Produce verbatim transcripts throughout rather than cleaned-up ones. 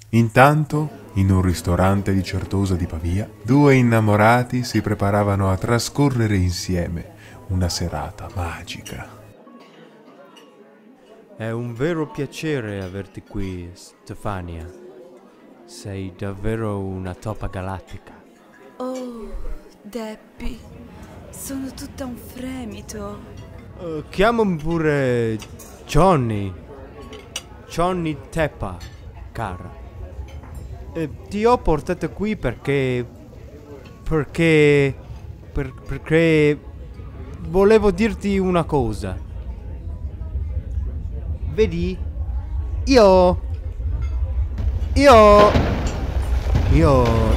Intanto, in un ristorante di Certosa di Pavia, due innamorati si preparavano a trascorrere insieme una serata magica. È un vero piacere averti qui, Stefania. Sei davvero una topa galattica. Oh, Deppy, sono tutta un fremito. Uh, chiamami pure Johnny. Johnny Teppa, cara. E ti ho portato qui perché... Perché... Per, perché... Volevo dirti una cosa. Vedi? Io... Io... Io...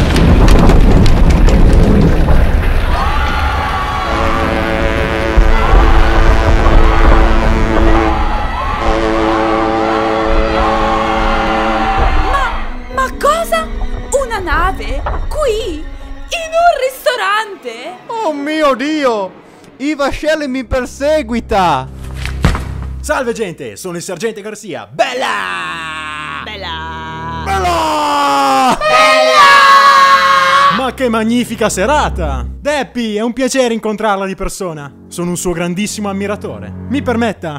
Nave? Qui? In un ristorante? Oh mio Dio! I vascelli mi perseguita! Salve gente, sono il sergente Garcia. Bella! Bella! Bella! Bella! Ma che magnifica serata! Deppy, è un piacere incontrarla di persona. Sono un suo grandissimo ammiratore. Mi permetta?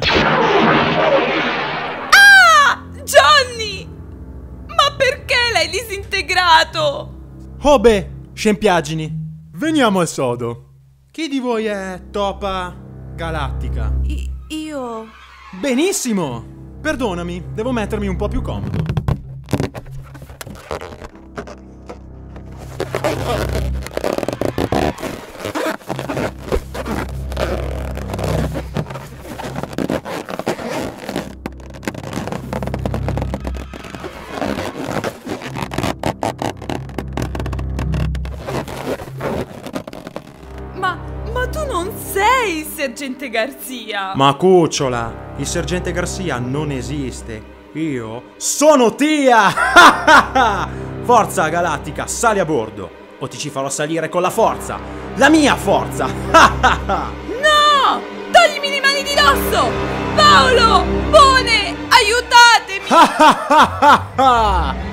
Ah! Johnny! Ma perché l'hai disintegrato? Oh beh, scempiaggini. Veniamo al sodo. Chi di voi è topa galattica? I- io... Benissimo! Perdonami, devo mettermi un po' più comodo. Sei il sergente Garcia! Ma cucciola, il sergente Garcia non esiste. Io sono Tia! Forza galattica, sali a bordo o ti ci farò salire con la forza! La mia forza! No! Toglimi le mani di dosso! Paolo! Bone! Aiutatemi!